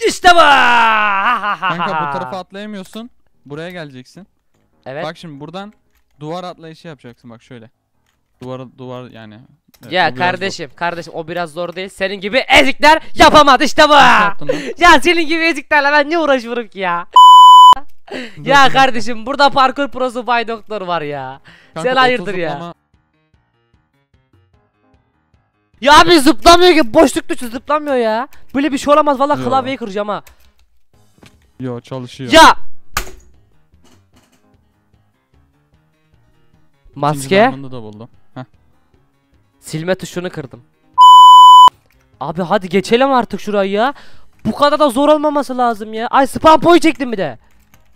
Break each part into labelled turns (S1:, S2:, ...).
S1: İşte bu.
S2: Kanka bu tarafa atlayamıyorsun. Buraya geleceksin.
S1: Evet.
S2: Bak şimdi buradan duvar atlayışı yapacaksın bak şöyle. Duvar yani. Evet,
S1: Ya kardeşim o biraz zor değil. Senin gibi ezikler yapamadı işte bu. Ya senin gibi eziklerle ben ne uğraşıyorum ki ya. Ya kardeşim burada parkur prosu Bay Doktor var ya.
S2: Kanka,
S1: sen hayırdır ya. Ya abi zıplamıyor ki, boşluk tuşu zıplamıyor ya. Böyle bir şey olamaz vallahi, klavyeyi kıracağım ha.
S2: Yo çalışıyor.
S1: Ya. Maske.
S2: Da buldum.
S1: Silme tuşunu kırdım. Abi hadi geçelim artık şurayı ya. Bu kadar da zor olmaması lazım ya. Ay spam point çektim bir de.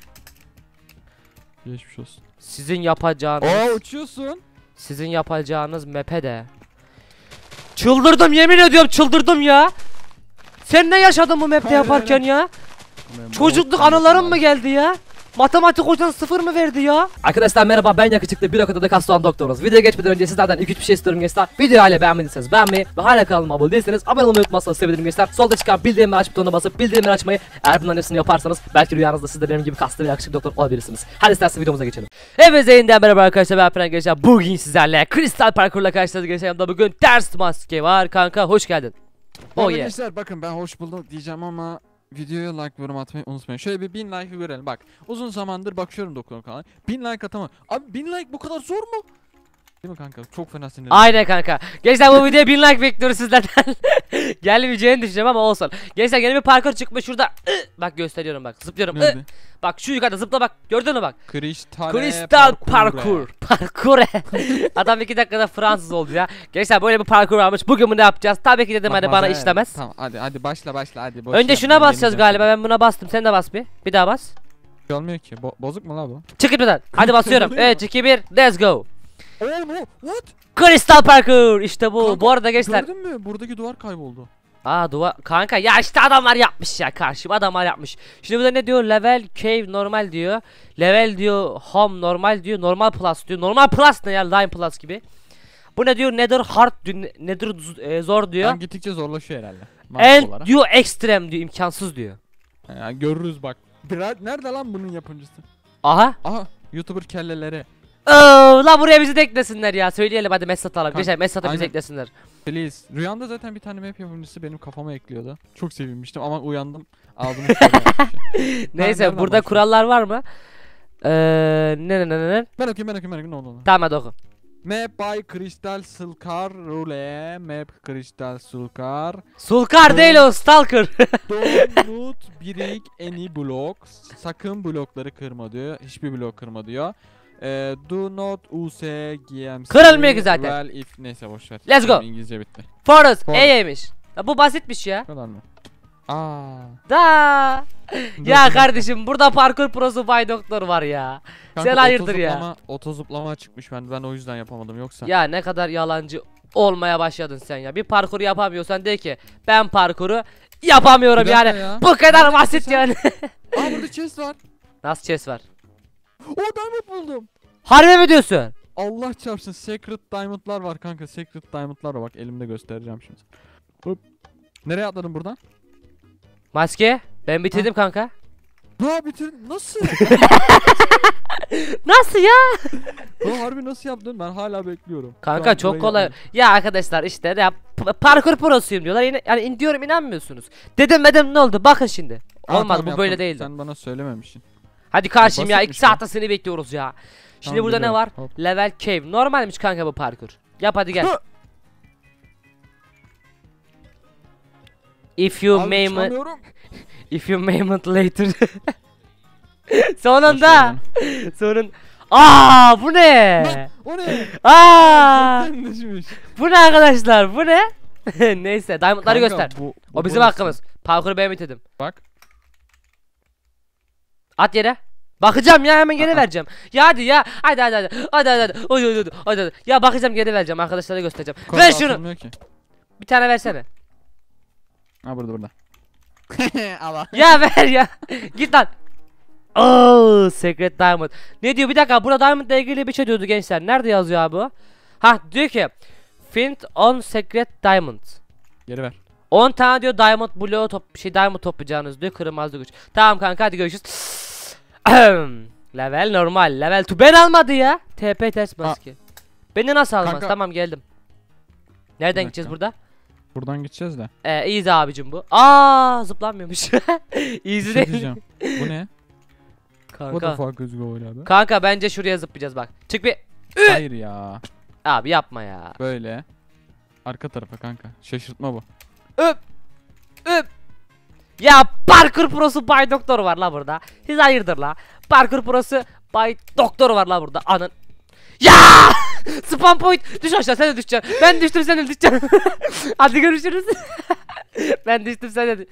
S2: Geçmiş olsun.
S1: Sizin yapacağınız.
S2: Uçuyorsun.
S1: Sizin yapacağınız map'e de. Çıldırdım, yemin ediyorum çıldırdım ya. Sen ne yaşadın bu map'te yaparken ya? Çocukluk anılarım mı geldi ya? Matematik hocan 0 mı verdi ya?
S3: Arkadaşlar merhaba, ben yakışıklı bir akıda Kastan Doktoruz. Videoya geçmeden önce sizlerden 2-3 bir şey istiyorum gençler. Videoyu hala beğenmediyseniz beğenmeyi ve hala kanalıma abone değilseniz abone olmayı unutmazsanız sevinirim gençler. Solda çıkan bildirimleri aç butonuna basıp bildirimleri açmayı, eğer bunların hepsini yaparsanız belki rüyanızda siz de benim gibi kaslı ve yakışıklı doktor olabilirsiniz. Hadi isterseniz videomuza geçelim.
S1: Hepinize yeniden merhaba arkadaşlar, ben Fren Gençler. Bugün sizlerle Kristal Parkur'la karşınızda gençler. Bugün ters maske var kanka, hoş geldin.
S2: Oh yeah. Gençler bakın, ben hoş buldum diyeceğim ama videoya like, yorum atmayı unutmayın. Şöyle bir 1000 like'ı görelim. Bak uzun zamandır bakıyorum doktor kanalına. 1000 like atamam. Abi 1000 like bu kadar zor mu? Değil mi kanka? Çok fena sinirlendim.
S1: Aynen kanka. Gençler bu videoya 1000 like bekliyoruz sizlerden. Gelmeyeceğini düşüneceğim ama olsun. Gençler yeni bir parkur çıkmış şurada. Bak gösteriyorum, bak zıplıyorum. Bak şu yukarıda zıpla, bak gördün mü bak. Kristal parkur. Parkur. Adam 2 dakikada Fransız oldu ya. Gençler böyle bir parkur varmış. Bugün bunu yapacağız. Tabii ki dedim hani bana işlemez.
S2: Tamam hadi başla hadi.
S1: Önce şuna basacağız galiba. Ben buna bastım. Sen de bas bir. Bir daha bas.
S2: Olmuyor ki. Bozuk mu la bu?
S1: Çık buradan. Hadi basıyorum. 3 2 1 let's go.
S2: What?
S1: Kristal parkur işte bu.
S2: Kanka,
S1: bu arada gençler.
S2: Gördün mü? Buradaki duvar kayboldu.
S1: Duvar kanka ya, işte adamlar yapmış ya, karşıma adamlar yapmış. Şimdi burada ne diyor? Level cave normal diyor. Level diyor home normal diyor. Normal plus diyor. Normal plus ne ya? Line plus gibi. Bu ne diyor? Nether hard diyor. Nether zor diyor.
S2: Yani gittikçe zorlaşıyor herhalde.
S1: And diyor extreme diyor, imkansız diyor.
S2: Yani görürüz bak. Nerede lan bunun yapımcısı?
S1: Aha.
S2: YouTuber kelleleri.
S1: La buraya bizi de eklesinler ya. Söyleyelim hadi, mesaj alalım. Geçelim mesaj'a bizi eklesinler.
S2: Please. Rüyamda zaten bir tane map yapımcısı benim kafama ekliyordu. Çok sevinmiştim ama uyandım. Aldım.
S1: Neyse burada kurallar var mı? Ne?
S2: Ben okuyayım ne oldu?
S1: Tamam hadi oku.
S2: Map by Crystal Sulkar Rule. Map Crystal Sulkar.
S1: Sulkar değil o, Stalker.
S2: Don't break any blocks. Sakın blokları kırma diyor. Hiçbir blok kırma diyor. Do not use GMC.
S1: Kırılmıyor ki zaten.
S2: Well if neyse boşver.
S1: Let's go.
S2: İngilizce bitti.
S1: Forest E'ymiş. Bu basitmiş ya.
S2: Kadar mı?
S1: Da. Ya kardeşim burada parkur prosu Bay Doktor var ya.
S2: Kanka,
S1: sen hayırdır ya.
S2: Otozıplama çıkmış, ben o yüzden yapamadım yoksa.
S1: Ya ne kadar yalancı olmaya başladın sen ya. Bir parkuru yapamıyorsan de ki ben parkuru yapamıyorum yani.
S2: Ya.
S1: Bu kadar basit yani.
S2: Burada chest var.
S1: Nasıl chest var?
S2: Diamond buldum.
S1: Harbi mi diyorsun?
S2: Allah çarpsın, secret diamondlar var kanka. Secret diamondlar var, bak elimde göstereceğim şimdi. Hop. Nereye atladın buradan?
S1: Maske ben bitirdim kanka.
S2: Bitirdin nasıl?
S1: Nasıl ya?
S2: Harbi nasıl yaptın, ben hala bekliyorum.
S1: Kanka çok kolay. Ya arkadaşlar işte ya parkur prosuyum diyorlar. Yani diyorum, inanmıyorsunuz. Dedim ne oldu? Bakın şimdi. Olmadı, bu böyle değildi.
S2: Sen bana söylememişsin.
S1: Hadi karşıyım ya, 2
S2: bu.
S1: saat seni bekliyoruz ya. Şimdi
S2: Tamam,
S1: burada ne var?
S2: Hop.
S1: Level cave. Normalmiş kanka bu parkur. Yap hadi gel. If you may later. Sonunda. Bu ne?
S2: O ne?
S1: Bu ne arkadaşlar? Bu ne? Neyse, diamondları göster. O bizim hakkımız. Parkuru ben bitirdim.
S2: Bak.
S1: At yere. Bakacağım ya, hemen geri vereceğim. Ya hadi ya. Hadi. Ya bakacağım, geri vereceğim, arkadaşlara göstereceğim. Ver şunu. Bir tane versene.
S2: Burada. Allah.
S1: Ya ver ya. Git lan. Secret diamond. Ne diyor? Bir dakika, burada diamond ile ilgili bir şey diyordu gençler. Nerede yazıyor abi? Diyor ki find on secret diamond.
S2: Geri ver.
S1: 10 tane diyor diamond bloğu diamond toplayacağınız diyor, kırılmazlık güç. Tamam kanka, hadi görüşürüz. Level normal, level 2 ben almadı ya. TP ters maske. Beni nasıl almaz?
S2: Kanka.
S1: Tamam geldim. Nereden
S2: Bir
S1: gideceğiz
S2: dakika.
S1: burada?
S2: Buradan gideceğiz de.
S1: Easy abicim bu. Aa, zıplanmıyormuş. Easy
S2: Bir şey
S1: değil.
S2: diyeceğim. Bu ne? What the
S1: Kanka.
S2: fuck is going on?
S1: Kanka bence şuraya zıplayacağız bak. Çık bir.
S2: Hayır ya.
S1: Abi yapma ya.
S2: Böyle. Arka tarafa kanka. Şaşırtma bu.
S1: Öp. Öp. Ya parkur prosu Bay Doktor var la burada. Siz hayırdır la. Parkur prosu Bay Doktor var la burada. Anın. Ya! Spam point. Düş aşağı, sen de düşeceksin. Ben düştüm, sen de düşeceksin. Hadi görüşürüz. Ben düştüm, sen de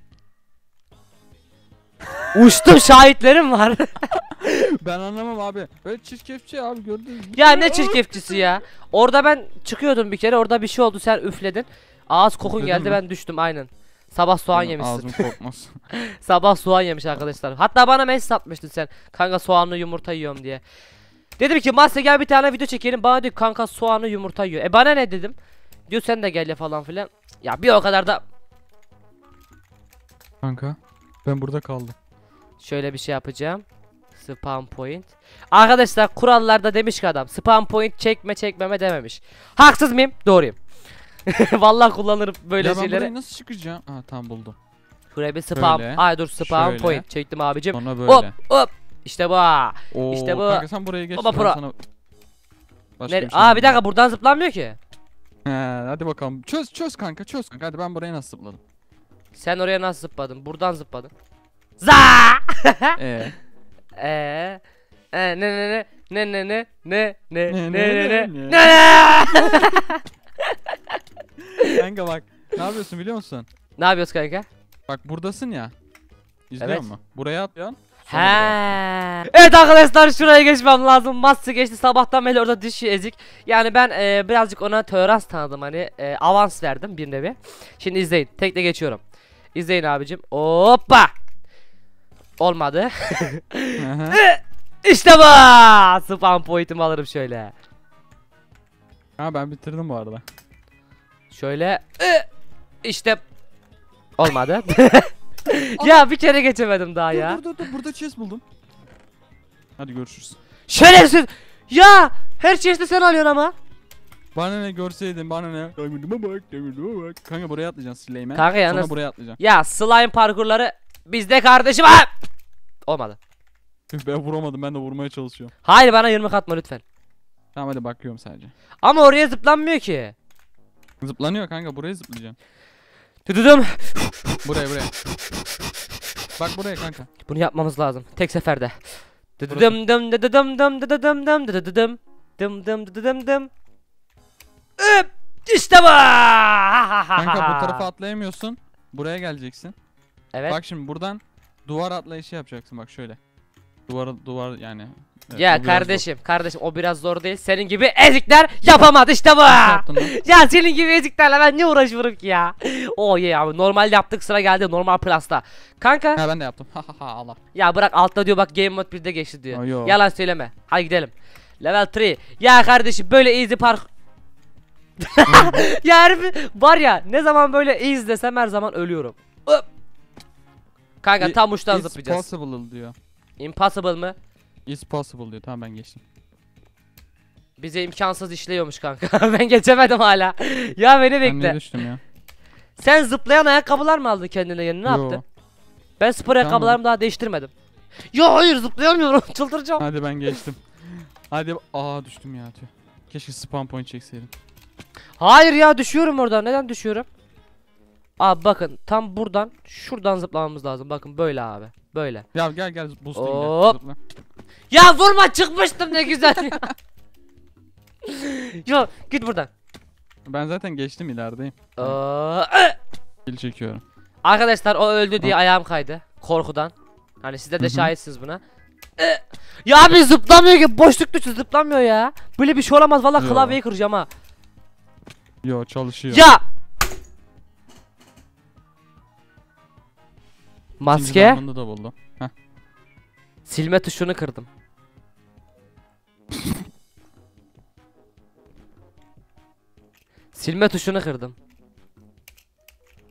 S1: uçtum, şahitlerim var.
S2: Ben anlamam abi. Böyle çirkefçi abi, gördünüz mü?
S1: Ya ne çirkefçisi ya. Orada ben çıkıyordum bir kere, orada bir şey oldu, sen üfledin. Ağız kokun
S2: Üfledim
S1: geldi,
S2: mi?
S1: ben düştüm aynen. Sabah soğan
S2: Benim
S1: yemişsin.
S2: Ağzım kokmaz.
S1: Sabah soğan yemiş arkadaşlar. Hatta bana mesaj atmıştın sen. Kanka soğanlı yumurta yiyorum diye. Dedim ki Masya gel bir tane video çekelim. Bana diyor kanka soğanlı yumurta yiyor. Bana ne dedim. Diyor sen de gel ya falan filan. Ya bir o kadar da
S2: Kanka ben burada kaldım.
S1: şöyle bir şey yapacağım. Spam point. Arkadaşlar kurallarda demiş ki adam spam point çekmeme dememiş. Haksız mıyım? Doğruyum. Vallahi kullanırım böyle
S2: Ya ben
S1: şeyleri.
S2: burayı nasıl çıkacağım? Aa tamam buldum.
S1: Şuraya bir spam.
S2: Şöyle,
S1: Ay dur spam
S2: şöyle.
S1: point çektim abicim.
S2: Sonra böyle.
S1: Hop hop. İşte bu.
S2: Oo,
S1: İşte bu.
S2: Kanka sen buraya geç.
S1: Baba
S2: ben
S1: pro.
S2: sana başka
S1: Ne?
S2: bir şey
S1: Aa bir
S2: diyeyim.
S1: dakika, buradan zıplanmıyor ki.
S2: He, hadi bakalım. Çöz kanka, çöz kanka. Hadi ben buraya nasıl zıpladım?
S1: Sen oraya nasıl zıpladın? Buradan zıpladın. Za!
S2: Eee?
S1: Ne.
S2: Kanka bak. Ne yapıyorsun biliyor musun?
S1: Ne yapıyoruz kanka?
S2: Bak buradasın ya. İzliyor
S1: Evet.
S2: musun? Buraya atlıyorsun.
S1: He. Evet arkadaşlar, şuraya geçmem lazım. Massı geçti sabahtan beri orada düşüyor ezik. Yani ben birazcık ona tolerans tanıdım, hani avans verdim bir nevi. Şimdi izleyin. Tekte geçiyorum. İzleyin abicim. Hoppa. Olmadı. İşte bu. Spam point'imi alırım şöyle.
S2: Ha ben bitirdim bu arada.
S1: Şöyle. İşte olmadı. Ya bir kere geçemedim daha ya.
S2: Dur burada chest buldum. Hadi görüşürüz.
S1: Şerefsiz. Ya her şeyi sen alıyorsun ama.
S2: Bana ne görseydin, bana ne? Diamond'ıma bak. Kanka buraya atlayacaksın Süleyman.
S1: Kanka
S2: Sonra
S1: yalnız
S2: buraya atlayacaksın.
S1: ya slime parkurları bizde kardeşim. Ha! Olmadı.
S2: Ben vuramadım, ben de vurmaya çalışıyorum.
S1: Hayır, bana 20 atma lütfen.
S2: Tamam hadi bakıyorum sadece.
S1: Ama oraya zıplanmıyor ki.
S2: Zıplanıyor kanka, buraya zıplayacaksın.
S1: Dıdıdım.
S2: Buraya. Bak buraya kanka.
S1: Bunu yapmamız lazım tek seferde. Dıdıdım dım dıdıdım dım dıdıdım dım dıdıdım dım dım dıdıdım dım. İşte bu.
S2: Kanka bu tarafa atlayamıyorsun. Buraya geleceksin.
S1: Evet.
S2: Bak şimdi buradan duvar atlayışı yapacaksın bak şöyle. Duvar yani. Evet,
S1: Ya
S2: o biraz
S1: kardeşim o biraz zor değil. Senin gibi ezikler yapamadı işte bu.
S2: zor. Nasıl yaptın lan?
S1: Ya senin gibi eziklerle ben ne uğraşıyorum ki ya. Oh yeah abi, normal yaptık, sıra geldi normal plus'ta. Kanka
S2: Ha ben de yaptım. Ha Allah.
S1: ya bırak, altta diyor bak game mode 1'de geçti diyor.
S2: Aa, yo.
S1: Yalan söyleme. Hadi gidelim. Level 3. Ya kardeşim böyle easy park. Ya herif var ya, ne zaman böyle easy desem her zaman ölüyorum. Hop. Kanka tam uçtan
S2: It's
S1: zıplayacağız.
S2: possible diyor.
S1: Impossible mı?
S2: It's possible diyor. Tamam ben geçtim.
S1: Bize imkansız işliyormuş kanka. Ben geçemedim hala. Ya beni
S2: Ben
S1: bekle.
S2: niye düştüm ya?
S1: Sen zıplayan ayakkabılar mı aldın kendine yeni? Ne
S2: Yo.
S1: yaptın? Ben spor ayakkabılarımı daha değiştirmedim. Ya hayır, zıplayamıyorum. Çıldıracağım.
S2: Hadi ben geçtim. Hadi düştüm ya tüh. Keşke spam point çekseydim.
S1: Hayır ya, düşüyorum oradan. Neden düşüyorum? Abi bakın tam buradan şuradan zıplamamız lazım. Bakın böyle abi. Böyle.
S2: Ya gel boostlayayım
S1: Hop.
S2: gel. Zıpla.
S1: Ya vurma, çıkmıştım ne güzel ya. Yo git buradan.
S2: Ben zaten geçtim, ilerideyim. Kill çekiyorum.
S1: Arkadaşlar o öldü diye ayağım kaydı. Korkudan. Hani sizler de şahitsiniz buna. Ya abi zıplamıyor ki, boşluk dışı zıplamıyor ya. Böyle bir şey olamaz, vallahi
S2: Yo.
S1: klavyeyi kıracağım ha.
S2: Yo çalışıyor.
S1: Ya
S2: İkinci
S1: maske
S2: diamond'ı da buldum. Heh.
S1: silme tuşunu kırdım. Silme tuşunu kırdım.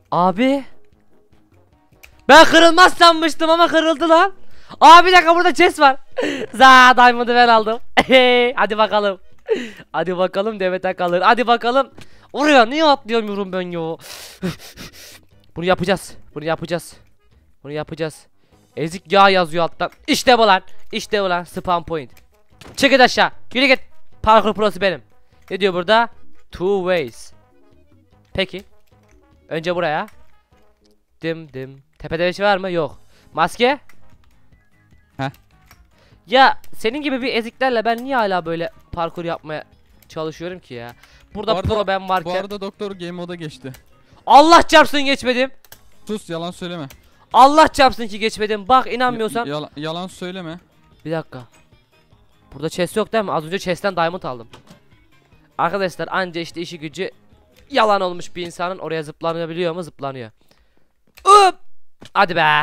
S1: Abi. Ben kırılmaz sanmıştım ama kırıldı lan. Abi bir dakika burada chest var. Za diamond'ı ben aldım. Hadi bakalım. Hadi bakalım Demet kalır. Hadi bakalım. Oraya niye atlayamıyorum ben ya? Bunu yapacağız. Bunu yapacağız. Bunu yapacağız. Ezik yağ yazıyor alttan. İşte bu lan. İşte bu lan. Spawn point. Çık git aşağı. Yürü git. Parkur prosu benim. Ne diyor burada? Two ways. Peki. Önce buraya. Dim dim. Tepede bir şey var mı? Yok. Maske?
S2: Heh.
S1: Ya senin gibi bir eziklerle ben niye hala böyle parkur yapmaya çalışıyorum ki ya? Burada
S2: Bu arada-
S1: pro ben
S2: Bu
S1: varken.
S2: arada doktor game moda geçti.
S1: Allah çarpsın geçmedim.
S2: Sus, yalan söyleme.
S1: Allah çarpsın ki geçmedim. Bak inanmıyorsan.
S2: Yalan söyleme.
S1: Bir dakika. Burada chest yok değil mi? Az önce chest'ten diamond aldım. Arkadaşlar anca işte işi gücü yalan olmuş bir insanın oraya zıplanabiliyor mu? Zıplanıyor. Hop! Hadi be.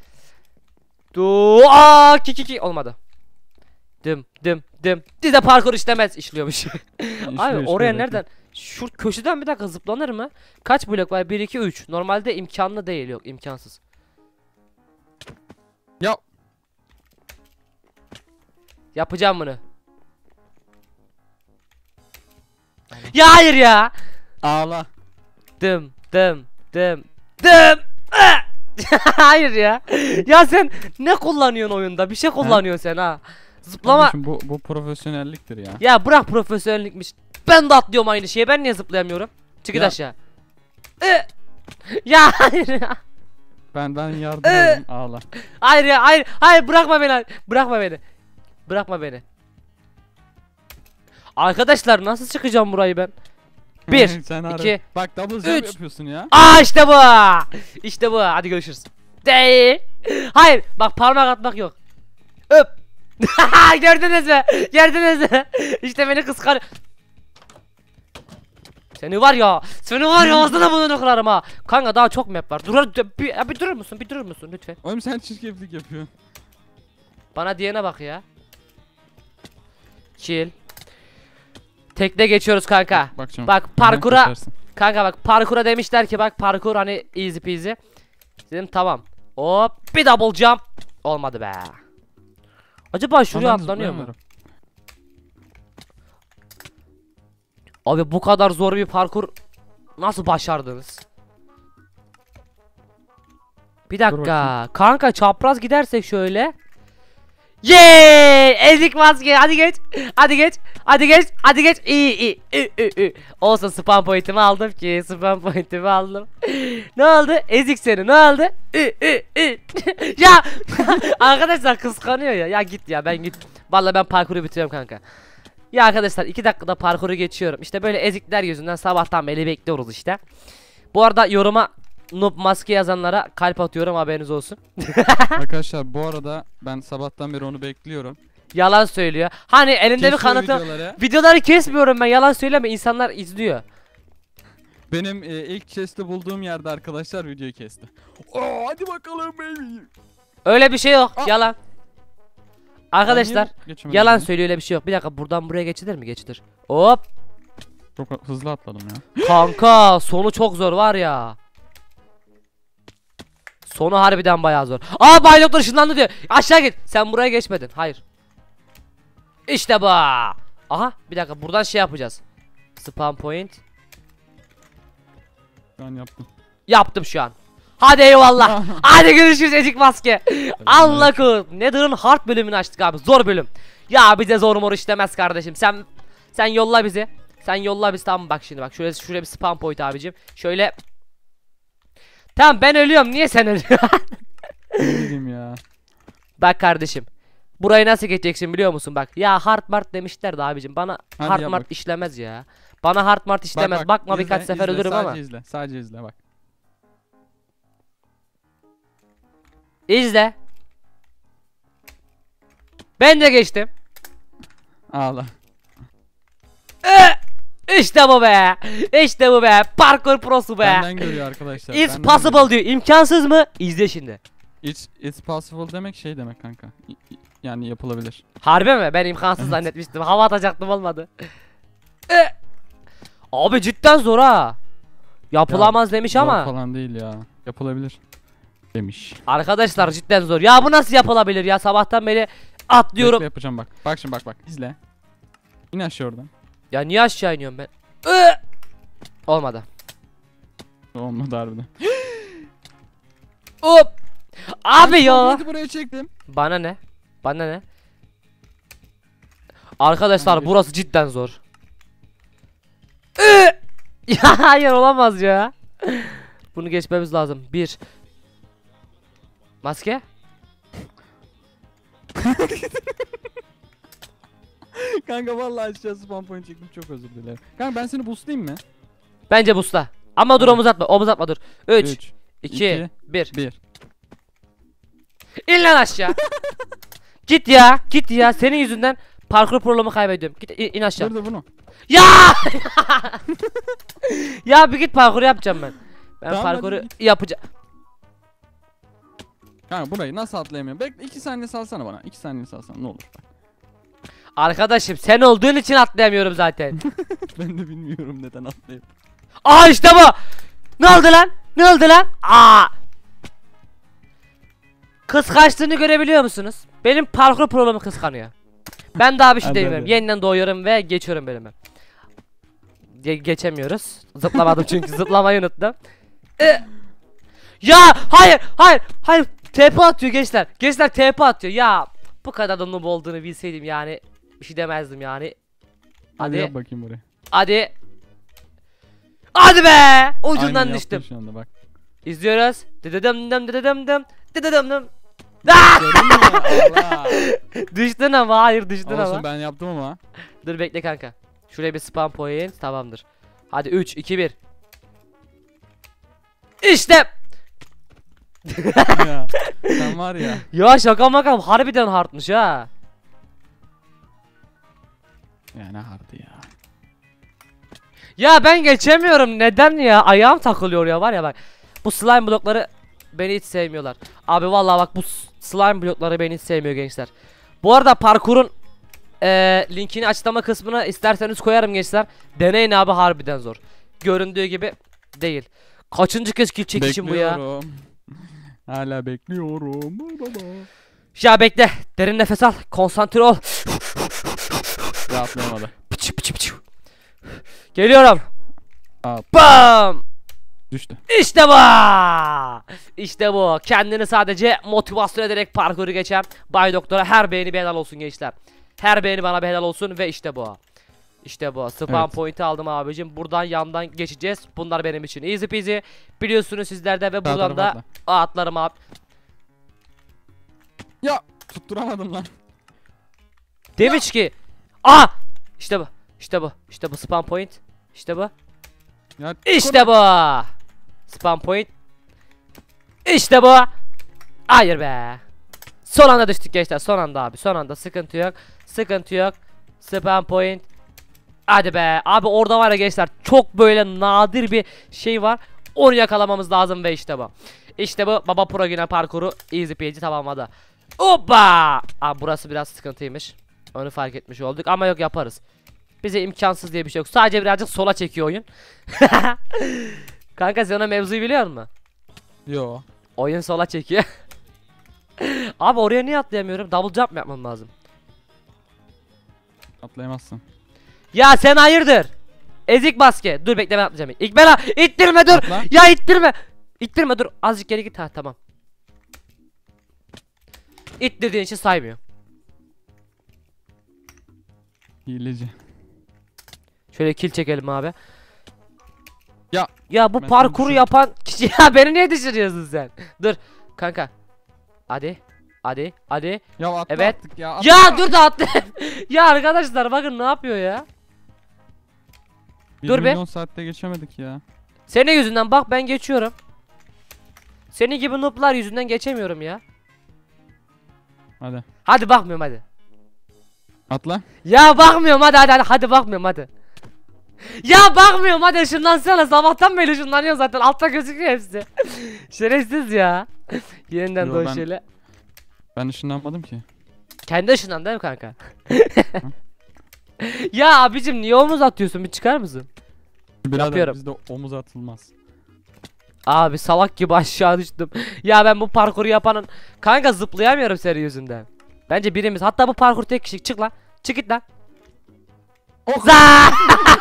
S1: Aa, ki olmadı. Dım dım dım. Dize parkur işlemez işliyormuş. Abi oraya nereden? Şu köşeden bir dakika zıplanır mı? Kaç blok var? 1 2 3. Normalde imkanlı değil, yok imkansız.
S2: Ya
S1: Yapacağım bunu. Ya hayır ya.
S2: ağla.
S1: Dım dım dım dım. Ah! Hayır ya. Ya sen ne kullanıyorsun oyunda? Bir şey kullanıyorsun sen ha. Zıplama.
S2: Kardeşim, bu profesyonelliktir ya.
S1: Ya bırak profesyonellikmiş. Ben de atlıyorum aynı şeye. Ben niye zıplayamıyorum? Çık git
S2: Ya.
S1: aşağı. Ya hayır ya.
S2: Ben yardım edeyim, ağla.
S1: Hayır ya, hayır. Hayır bırakma beni. Bırakma beni. Bırakma beni. Arkadaşlar nasıl çıkacağım burayı ben? 1
S2: Sen
S1: 2
S2: Bak double jump
S1: 3.
S2: yapıyorsun ya.
S1: Aa işte bu. İşte bu. Hadi görüşürüz. Değil. Hayır. Bak parmak atmak yok. Öp. Gördünüz mü? Gördünüz mü? İşte beni kıskanıyor. Seni var ya. Seni var ya ağzına bunu kırarım ha. Kanka daha çok map var. Bir durur musun? Bir durur musun lütfen?
S2: Oğlum sen çirkeflik yapıyorsun.
S1: Bana diyene bak ya. Chill. Tekne geçiyoruz kanka.
S2: Bak şimdi.
S1: Bak
S2: Hemen
S1: parkura.
S2: kaçarsın.
S1: Kanka bak parkura demişler ki bak parkur hani easy peasy. Dedim tamam. Hop bir double jump. Olmadı be. Acaba şuraya
S2: Aman
S1: atlanıyor mu?
S2: zıplayamıyorum.
S1: Abi bu kadar zor bir parkur nasıl başardınız? Bir dakika.
S2: bakayım.
S1: Kanka çapraz gidersek şöyle. Yeee! Ezik maske. Hadi geç. Hadi geç. Hadi geç. Hadi geç. İyi. Olsun spam point'imi aldım ki. Spam point'imi aldım. Ne oldu? Ezik seni. Ne oldu? Ya arkadaşlar kıskanıyor ya. Ya git ya ben git. Vallahi ben parkuru bitiriyorum kanka. Ya arkadaşlar 2 dakikada parkuru geçiyorum. İşte böyle ezikler yüzünden sabahtan beri bekliyoruz işte. Bu arada yoruma noob maske yazanlara kalp atıyorum, haberiniz olsun.
S2: Arkadaşlar bu arada ben sabahtan beri onu bekliyorum.
S1: Yalan söylüyor. Hani elinde bir
S2: Kesiyor
S1: kanıtım.
S2: videoları.
S1: Videoları kesmiyorum ben, yalan söyleme, insanlar izliyor.
S2: Benim ilk chest'i bulduğum yerde arkadaşlar videoyu kesti. Oo, hadi bakalım baby.
S1: Öyle bir şey yok,
S2: Aa.
S1: yalan. Arkadaşlar
S2: Ben niye geçemedim
S1: yalan
S2: ya?
S1: söylüyor, öyle bir şey yok. Bir dakika, buradan buraya geçilir mi? Geçilir. Hop.
S2: Çok hızlı atladım ya.
S1: Kanka sonu çok zor var ya. Sonu harbiden bayağı zor. Aa Bay Doktor ışınlandı diyor. Aşağı git. Sen buraya geçmedin. Hayır. İşte bu. Aha bir dakika, buradan şey yapacağız. Spawn point.
S2: Ben yaptım.
S1: Yaptım şu an. Hadi eyvallah. Hadi görüşürüz ezik maske. Allah korusun. Nether'ın hard bölümünü açtık abi. Zor bölüm. Ya bize zor mor işlemez kardeşim. Sen yolla bizi. Sen yolla bizi, tamam bak şimdi bak. Şuraya bir spawn point abicim. Şöyle. Tamam ben ölüyorum. Niye sen ölüyorsun?
S2: Ne bileyim ya.
S1: Bak kardeşim. Burayı nasıl geçeceksin biliyor musun? Bak ya hard mart demişler de abicim. Bana
S2: Hadi
S1: hard
S2: yap
S1: mart
S2: bak.
S1: işlemez ya. Bana hard mart işlemez.
S2: Bak,
S1: Bakma
S2: izle,
S1: birkaç sefer
S2: izle,
S1: ölürüm
S2: sadece
S1: ama.
S2: izle. Sadece izle bak.
S1: İzle. Ben de geçtim.
S2: Ağla.
S1: İşte bu be. İşte bu be. Parkur prosu be.
S2: Benden görüyor arkadaşlar.
S1: It's
S2: benden
S1: possible
S2: görüyor.
S1: diyor. İmkansız mı? İzle şimdi.
S2: It's possible demek şey demek kanka. Yani yapılabilir.
S1: Harbi mi? Ben imkansız zannetmiştim. Hava atacaktım, olmadı. Abi cidden zor ha. Yapılamaz demiş
S2: Zor
S1: ama.
S2: falan değil ya. Yapılabilir. Demiş.
S1: Arkadaşlar cidden zor. Ya bu nasıl yapılabilir ya? Sabahtan beri atlıyorum.
S2: Bekle yapacağım bak. Bak şimdi bak. İzle. İn aşağı oradan.
S1: Ya niye aşağı iniyorum ben? Olmadı.
S2: Olmadı harbiden.
S1: Hop. Abi
S2: Ben
S1: ya.
S2: kompleti buraya çektim.
S1: Bana ne? Bana ne? Arkadaşlar
S2: Hayır.
S1: burası cidden zor. Ya hayır olamaz ya. Bunu geçmemiz lazım. Bir. Maske?
S2: Kanka vallahi aşağı spam point çektim, çok özür dilerim. Kanka ben seni boostlayayım mı?
S1: Bence busla. Ama dur
S2: Tamam.
S1: omuz atma. Omuz atma dur. 3
S2: 3,
S1: 2 1.
S2: 1.
S1: İn lan aşağı. Git ya. Git ya. Senin yüzünden parkur programı kaybediyorum. Git in aşağı.
S2: Dur da bunu.
S1: Ya! Ya bir git parkur yapacağım ben. Ben
S2: Tamam,
S1: parkuru
S2: hadi
S1: yapacağım.
S2: Kanka burayı nasıl atlayamıyorum? Bekle 2 saniye salsana bana. 2 saniye salsana ne olur.
S1: Arkadaşım sen olduğun için atlayamıyorum zaten.
S2: Ben de bilmiyorum neden atlayıp.
S1: Aa işte bu. Ne oldu lan? Ne oldu lan? Aa! Kıskançlığını görebiliyor musunuz? Benim parkur programı kıskanıyor. Ben daha bir şey
S2: Hadi,
S1: demiyorum.
S2: hadi.
S1: Yeniden doğuyorum ve geçiyorum bölümü. Geçemiyoruz. Zıplamadım çünkü zıplamayı unuttum. Ya hayır hayır hayır. TP atıyor gençler. Gençler TP atıyor. Ya bu kadar da noob olduğunu bilseydim yani bir şey demezdim yani.
S2: Hadi
S1: Hadi.
S2: yap bakayım burayı.
S1: Hadi. Hadi be! Ucundan
S2: Aynen
S1: düştüm.
S2: yaptın şu anda bak.
S1: İzliyoruz. Dıdıdım dım dıdıdım dım. Dıdıdım dım. Ah!
S2: Gördün mü? Allah.
S1: Düştün ama hayır düştün ama.
S2: Olsun ben yaptım ama.
S1: Dur bekle kanka. Şuraya bir spam point tamamdır. Hadi 3 2 1. İşte.
S2: Ya, sen var ya.
S1: Ya şaka maka harbiden hardmış ha.
S2: Ya ne hardı ya.
S1: Ya ben geçemiyorum neden ya? Ayağım takılıyor ya var ya bak. Bu slime blokları beni hiç sevmiyorlar. Abi vallahi bak bu slime blokları beni hiç sevmiyor gençler. Bu arada parkurun linkini açıklama kısmına isterseniz koyarım gençler. Deneyin abi harbiden zor. Göründüğü gibi değil. Kaçıncı kez kill çekişim bu ya?
S2: Bekliyorum. Hala bekliyorum. Baba.
S1: Ya bekle. Derin nefes al. Konsantre ol.
S2: Rahatlayamadı.
S1: Pıçı pıçı pıçı. Geliyorum.
S2: Aa,
S1: Bam.
S2: düştü.
S1: İşte bu. İşte bu. Kendini sadece motivasyon ederek parkuru geçen Bay Doktor'a her beğeni bir helal olsun gençler. Her beğeni bana bir helal olsun ve işte bu. İşte bu. Spam
S2: Evet.
S1: point'i aldım abicim. Buradan yandan geçeceğiz. Bunlar benim için easy peasy. Biliyorsunuz sizlerde ve buradan da atlarım abi.
S2: Ya tutturamadım lan.
S1: Demiş ki. Aa! İşte bu. İşte bu. İşte bu spam point. İşte bu.
S2: Ya,
S1: İşte bu. Spam point. İşte bu. Hayır be. Son anda düştük gençler. Son anda abi. Son anda sıkıntı yok. Sıkıntı yok. Spam point. Hadi be. Abi orada var ya gençler. Çok böyle nadir bir şey var. Onu yakalamamız lazım ve işte bu. İşte bu. Baba Pro yine parkuru easy peasy tamamladı. Hoppa. Abi burası biraz sıkıntıymış. Onu fark etmiş olduk ama yok yaparız. Bize imkansız diye bir şey yok. Sadece birazcık sola çekiyor oyun. Kanka sen o mevzuyu biliyor musun?
S2: Yo.
S1: Oyun sola çekiyor. Abi oraya niye atlayamıyorum? Double jump mı yapmam lazım?
S2: Atlayamazsın.
S1: Ya sen hayırdır? Ezik maske. Dur bekle ben atlayacağım. İlk ben ittirme dur.
S2: Atla.
S1: Ya ittirme. İttirme dur. Azıcık geri git ha tamam. İttirdiğin için saymıyor.
S2: Hileci.
S1: Şöyle kill çekelim abi.
S2: Ya
S1: bu
S2: ben
S1: parkuru
S2: seni
S1: yapan kişi ya beni niye düşürüyorsun sen? Dur kanka. Hadi. Hadi. Hadi.
S2: Ya atla
S1: Evet.
S2: attık ya. Atla.
S1: Ya dur da atla. Ya arkadaşlar bakın ne yapıyor ya?
S2: 1
S1: dur be.
S2: milyon saatte geçemedik ya.
S1: Senin yüzünden bak ben geçiyorum. Senin gibi noob'lar yüzünden geçemiyorum ya.
S2: Hadi.
S1: Hadi bakmıyorum hadi.
S2: Atla.
S1: Ya bakmıyorum hadi bakmıyorum hadi. Ya bakmıyorum hadi ışınlansana sabahtan beri ışınlanıyor zaten altta gözüküyor hepsi. Şerefsiz ya. Yeniden
S2: Yo,
S1: doğu
S2: ben-
S1: şöyle.
S2: Ben ışınlanmadım ki.
S1: Kendi ışından değil mi kanka? Ya abicim niye omuz atıyorsun bir çıkar mısın?
S2: Birader
S1: Yapıyorum.
S2: bizde omuz atılmaz.
S1: Abi salak gibi aşağı düştüm. Ya ben bu parkuru yapanın kanka zıplayamıyorum senin yüzünden. Bence birimiz, hatta bu parkur tek kişi, çık lan. Çık git lan. Za!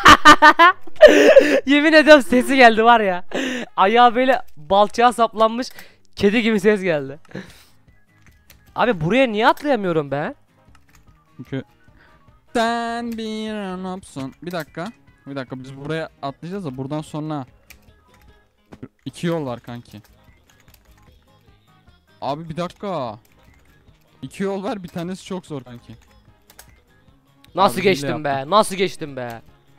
S1: Yemin ediyorum sesi geldi var ya. Ayağı böyle balçağa saplanmış kedi gibi ses geldi. Abi buraya niye atlayamıyorum ben?
S2: Çünkü sen bir nopsun. Bir dakika. Bir dakika, biz buraya atlayacağız da buradan sonra 2 yol var kanki. Abi bir dakika. 2 yol var, bir tanesi çok zor kanki.
S1: Nasıl
S2: Abi,
S1: geçtim be? Nasıl geçtim be?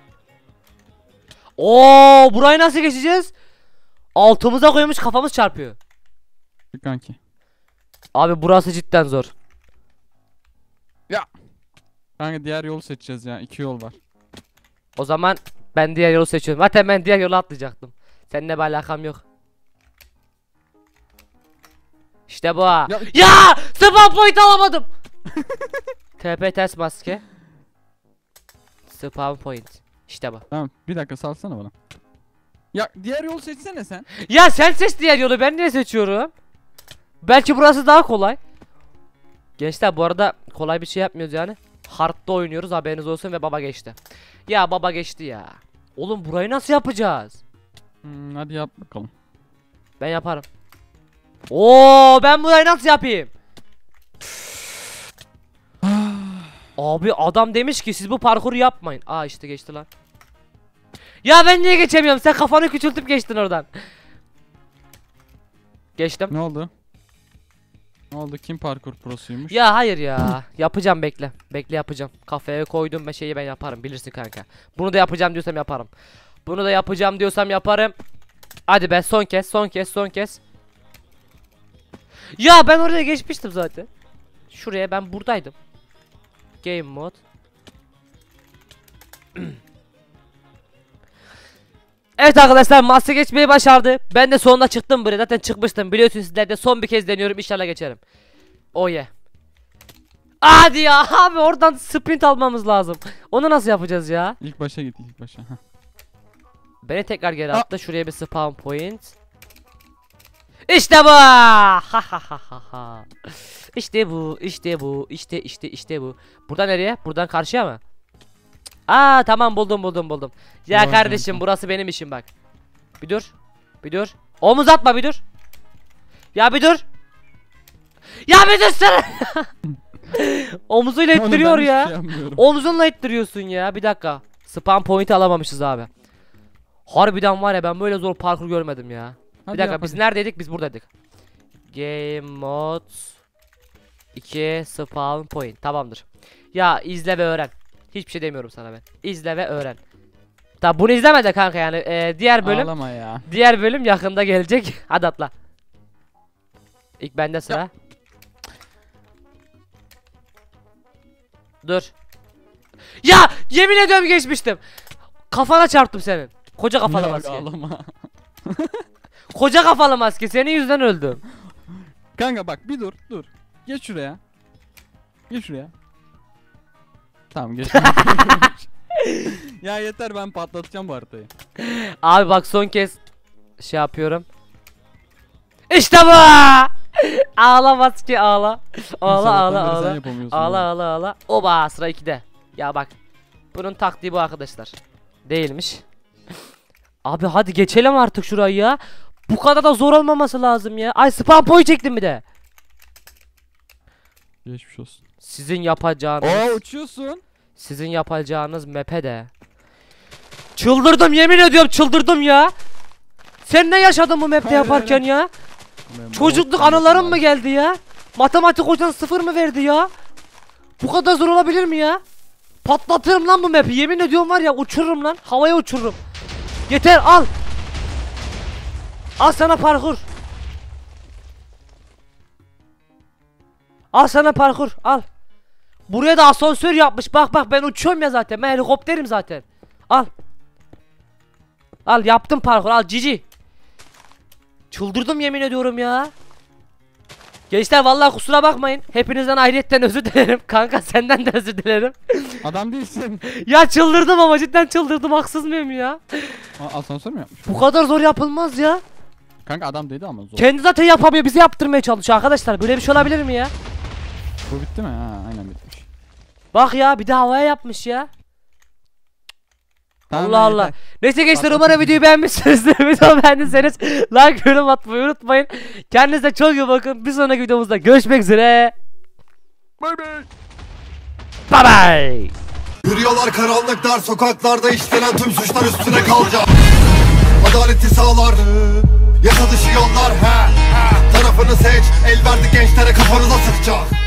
S1: Oo, burayı nasıl geçeceğiz? Altımıza koymuş, kafamız çarpıyor.
S2: Kanki.
S1: Abi burası cidden zor.
S2: Kanka diğer yolu seçeceğiz ya. 2 yol var.
S1: O zaman ben diğer yolu seçiyorum. Zaten ben diğer yolu atlayacaktım. Seninle bir alakam yok. İşte bu. Ya spawn point alamadım. TP ters maske. Spawn point. İşte bu.
S2: Tamam, bir dakika salsana bana. Ya diğer yolu seçsene sen.
S1: Ya sen seç diğer yolu, ben niye seçiyorum? Belki burası daha kolay. Gençler bu arada kolay bir şey yapmıyoruz yani. Hard'da oynuyoruz, haberiniz olsun, ve baba geçti. Ya baba geçti ya. Oğlum burayı nasıl yapacağız?
S2: Hadi yap bakalım.
S1: Ben yaparım. Oo, ben burayı nasıl yapayım? Abi adam demiş ki siz bu parkuru yapmayın. Aa işte geçti lan. Ya ben niye geçemiyorum? Sen kafanı küçültüp geçtin oradan. Geçtim.
S2: Ne oldu? Ne oldu? Kim parkur prosuymuş?
S1: Ya hayır ya. Yapacağım, bekle. Bekle yapacağım. Kafaya koydum şeyi ben yaparım, bilirsin kanka. Bunu da yapacağım diyorsam yaparım. Bunu da yapacağım diyorsam yaparım. Hadi be, son kez, son kez, son kez. Ya ben oraya geçmiştim zaten. Şuraya ben buradaydım. Game mode. Evet arkadaşlar, master geçmeyi başardı. Ben de sonunda çıktım buraya. Zaten çıkmıştım. Biliyorsunuz, sizler de son bir kez deniyorum. İnşallah geçerim. Oh yeah. Hadi ya abi, oradan sprint almamız lazım. Onu nasıl yapacağız ya?
S2: İlk başa git, ilk başa. Heh.
S1: Beni tekrar geri attı. Şuraya bir spawn point. İşte bu. Ha ha ha ha ha. İşte bu, işte bu, işte bu. Buradan nereye? Buradan karşıya mı? Aa tamam, buldum. Ya
S2: Vay
S1: kardeşim
S2: kanka.
S1: burası benim işim bak. Bir dur. Bir dur. Omuz atma, bir dur. Ya bir dur. Ya bir dur sen. Omuzuyla
S2: Oğlum,
S1: ittiriyor
S2: ben hiçbir
S1: ya.
S2: şey yapmıyorum.
S1: Omzunla ittiriyorsun ya. Bir dakika. Spawn point'i alamamışız abi. Harbiden var ya, ben böyle zor parkur görmedim ya.
S2: Hadi
S1: Bir dakika,
S2: yap,
S1: biz
S2: hadi.
S1: neredeydik? Biz buradaydık. Game mode 2 spawn point. Tamamdır. Ya izle ve öğren. Hiçbir şey demiyorum sana ben. İzle ve öğren. Tabi bunu izleme de kanka yani diğer bölüm.
S2: Ağlama ya.
S1: Diğer bölüm yakında gelecek. Hadi atla. İlk bende sıra.
S2: Ya.
S1: Dur. Ya yemin ediyorum geçmiştim. Kafana çarptım senin. Koca kafalı
S2: Yok,
S1: maske.
S2: ağlama.
S1: Koca kafalı maske, senin yüzünden öldüm.
S2: Kanka bak, bir dur. Geç şuraya. Geç şuraya. Tamam, geç. Ya yeter, ben patlatacağım bu haritayı.
S1: Abi bak, son kez şey yapıyorum. İşte bu. Ağla maske, ağla. Ağla
S2: Sabahtan
S1: ağla
S2: beri sen
S1: ağla.
S2: yapamıyorsun
S1: Ağla
S2: bunu.
S1: ağla ağla. Oba, sıra 2'de. Ya bak. Bunun taktiği bu arkadaşlar. Değilmiş. Abi hadi geçelim artık şurayı ya. Bu kadar da zor olmaması lazım ya. Ay spawn point çektim bir de.
S2: Geçmiş olsun.
S1: Sizin yapacağınız.
S2: Uçuyorsun.
S1: Sizin yapacağınız map'e de. Çıldırdım, yemin ediyorum çıldırdım ya. Sen ne yaşadın bu map'te
S2: Hayır,
S1: yaparken
S2: hayır.
S1: ya?
S2: Ben
S1: Çocukluk
S2: bok
S1: anılarım
S2: yedim
S1: mı geldi ya? Matematik hocan 0 mı verdi ya? Bu kadar zor olabilir mi ya? Patlatırım lan bu map'i, yemin ediyorum var ya, uçururum lan, havaya uçururum. Yeter, al. Al sana parkur. Al sana parkur, al. Buraya da asansör yapmış, bak ben uçuyorum ya zaten, ben helikopterim zaten. Al. Al, yaptım parkur, al cici. Çıldırdım yemin ediyorum ya. Gençler vallahi kusura bakmayın. Hepinizden ayrıyetten özür dilerim. Kanka senden de özür dilerim.
S2: Adam değilsin.
S1: Ya çıldırdım ama cidden çıldırdım, haksız mıyım ya?
S2: Asansör mü yapmış?
S1: Bu kadar zor yapılmaz ya.
S2: Kanka adam dedi ama zor.
S1: Kendi zaten yapamıyor, bize yaptırmaya çalışıyor arkadaşlar. Böyle bir şey olabilir mi ya?
S2: Bu bitti mi? Ha aynen bitmiş.
S1: Bak ya, bir de havaya yapmış ya.
S2: Tamam,
S1: Allah Allah.
S2: yeter.
S1: Neyse gençler,
S2: Bak,
S1: umarım videoyu beğenmişsinizdir. Videoyu beğendiyseniz like, yorum atmayı unutmayın. Kendinize çok iyi bakın. Bir sonraki videomuzda görüşmek üzere.
S2: Bay bay.
S1: Bye bye.
S4: Yürüyorlar karanlık dar sokaklarda, işlenen tüm suçlar üstüne kalacak. Adaleti sağlar, yasa dışı yollar. Tarafını seç, el verdi gençlere, kafanıza sıkacak.